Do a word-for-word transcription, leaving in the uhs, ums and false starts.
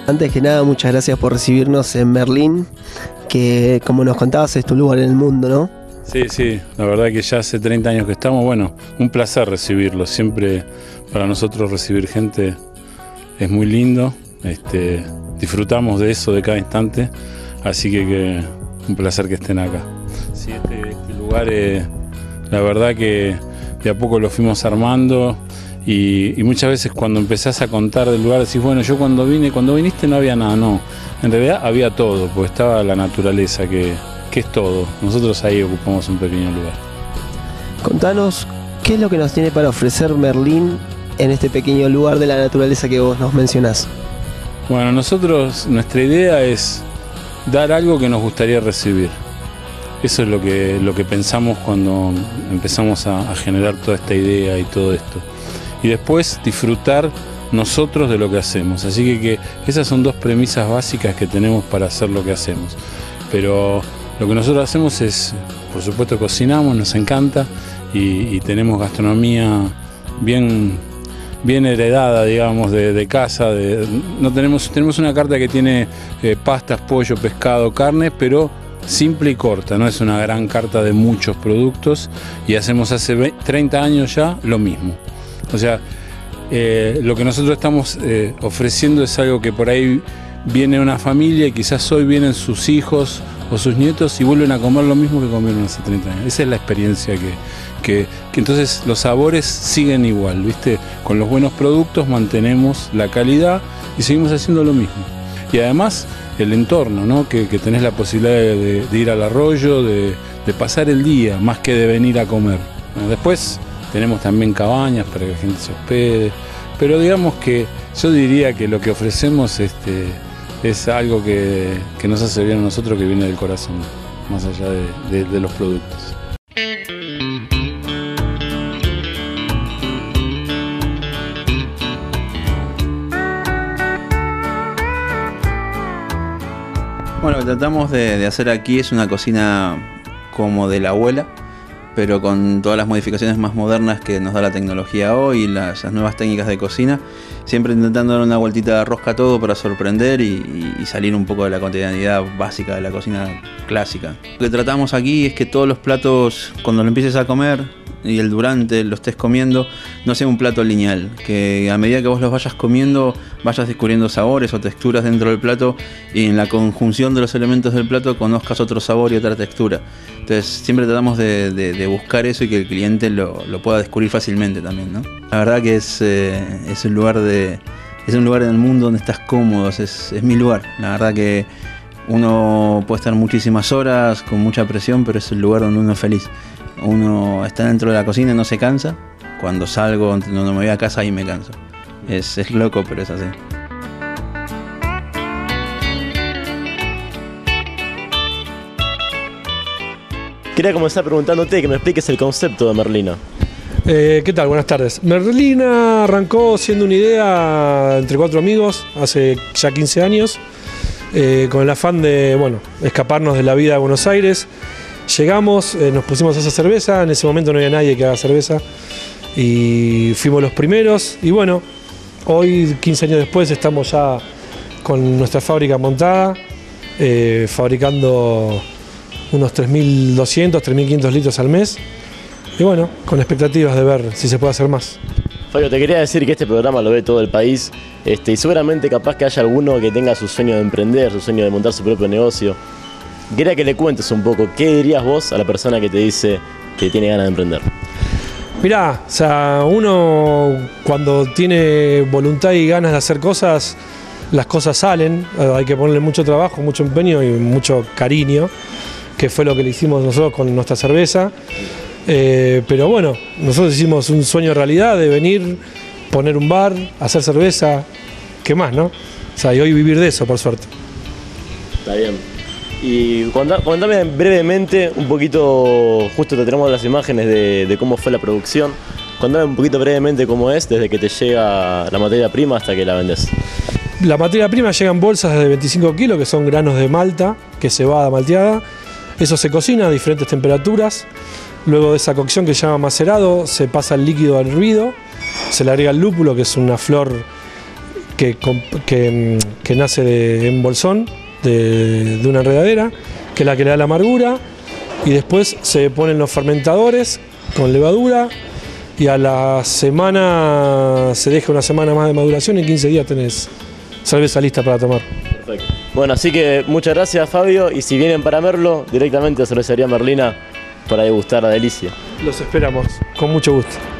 Antes que nada, muchas gracias por recibirnos en Merlín, que como nos contabas es tu lugar en el mundo, ¿no? Sí, sí, la verdad que ya hace treinta años que estamos, bueno, un placer recibirlo, siempre para nosotros recibir gente es muy lindo, este, disfrutamos de eso de cada instante, así que, que un placer que estén acá. Sí, este, este lugar, eh, la verdad que de a poco lo fuimos armando y, y muchas veces cuando empezás a contar del lugar decís, bueno, yo cuando vine, cuando viniste no había nada, no, en realidad había todo, porque estaba la naturaleza que, que es todo, nosotros ahí ocupamos un pequeño lugar. Contanos, ¿qué es lo que nos tiene para ofrecer Merlín en este pequeño lugar de la naturaleza que vos nos mencionás? Bueno, nosotros, nuestra idea es dar algo que nos gustaría recibir. Eso es lo que, lo que pensamos cuando empezamos a, a generar toda esta idea y todo esto. Y después disfrutar nosotros de lo que hacemos. Así que, que esas son dos premisas básicas que tenemos para hacer lo que hacemos. Pero lo que nosotros hacemos es, por supuesto, cocinamos, nos encanta y, y tenemos gastronomía bien, bien heredada, digamos, de, de casa. De, no tenemos, tenemos una carta que tiene eh, pastas, pollo, pescado, carne, pero simple y corta, no es una gran carta de muchos productos y hacemos hace treinta años ya lo mismo. O sea, eh, lo que nosotros estamos eh, ofreciendo es algo que por ahí viene una familia y quizás hoy vienen sus hijos o sus nietos y vuelven a comer lo mismo que comieron hace treinta años. Esa es la experiencia que, que, que entonces los sabores siguen igual, ¿viste? Con los buenos productos mantenemos la calidad y seguimos haciendo lo mismo. Y además el entorno, ¿no? que, que tenés la posibilidad de, de ir al arroyo, de, de pasar el día, más que de venir a comer. Bueno, después tenemos también cabañas para que la gente se hospede, pero digamos que yo diría que lo que ofrecemos este, es algo que, que nos hace bien a nosotros, que viene del corazón, más allá de, de, de los productos. Bueno, lo que tratamos de, de hacer aquí es una cocina como de la abuela, pero con todas las modificaciones más modernas que nos da la tecnología hoy y las, las nuevas técnicas de cocina, siempre intentando dar una vueltita de rosca a todo para sorprender y, y, y salir un poco de la cotidianidad básica de la cocina clásica. Lo que tratamos aquí es que todos los platos, cuando lo empieces a comer y el durante lo estés comiendo, no sea un plato lineal, que a medida que vos los vayas comiendo vayas descubriendo sabores o texturas dentro del plato y en la conjunción de los elementos del plato conozcas otro sabor y otra textura. Entonces siempre tratamos de, de, de buscar eso y que el cliente lo, lo pueda descubrir fácilmente también, ¿no? La verdad que es, eh, es, un lugar de, es un lugar en el mundo donde estás cómodo, es, es mi lugar. La verdad que uno puede estar muchísimas horas con mucha presión, pero es el lugar donde uno es feliz. Uno está dentro de la cocina y no se cansa. Cuando salgo, cuando me voy a casa, ahí me canso. Es, es loco, pero es así. Quería comenzar preguntándote que me expliques el concepto de Merlina. Eh, ¿Qué tal? Buenas tardes. Merlina arrancó siendo una idea entre cuatro amigos hace ya quince años, eh, con el afán de, bueno, escaparnos de la vida de Buenos Aires. Llegamos, eh, nos pusimos a hacer cerveza, en ese momento no había nadie que haga cerveza y fuimos los primeros y bueno, hoy quince años después estamos ya con nuestra fábrica montada, eh, fabricando unos tres mil doscientos, tres mil quinientos litros al mes y bueno, con expectativas de ver si se puede hacer más. Fabio, te quería decir que este programa lo ve todo el país este, y seguramente capaz que haya alguno que tenga su sueño de emprender, su sueño de montar su propio negocio. Quería que le cuentes un poco, ¿qué dirías vos a la persona que te dice que tiene ganas de emprender? Mirá, o sea, uno cuando tiene voluntad y ganas de hacer cosas, las cosas salen, hay que ponerle mucho trabajo, mucho empeño y mucho cariño, que fue lo que le hicimos nosotros con nuestra cerveza. Eh, pero bueno, nosotros hicimos un sueño realidad de venir, poner un bar, hacer cerveza, ¿qué más, no? O sea, y hoy vivir de eso, por suerte. Está bien. Y contame brevemente un poquito, justo te tenemos las imágenes de, de cómo fue la producción. Contame un poquito brevemente cómo es desde que te llega la materia prima hasta que la vendes. La materia prima llega en bolsas de veinticinco kilos, que son granos de malta, que es cebada malteada. Eso se cocina a diferentes temperaturas. Luego de esa cocción que se llama macerado, se pasa el líquido al hervido. Se le agrega el lúpulo, que es una flor que, que, que nace de, en bolsón de, de una enredadera, que es la que le da la amargura, y después se ponen los fermentadores con levadura, y a la semana se deja una semana más de maduración y en quince días tenés cerveza lista para tomar. Perfecto. Bueno, así que muchas gracias, Fabio, y si vienen para Merlo, directamente a Cervecería Merlina para degustar la delicia. Los esperamos, con mucho gusto.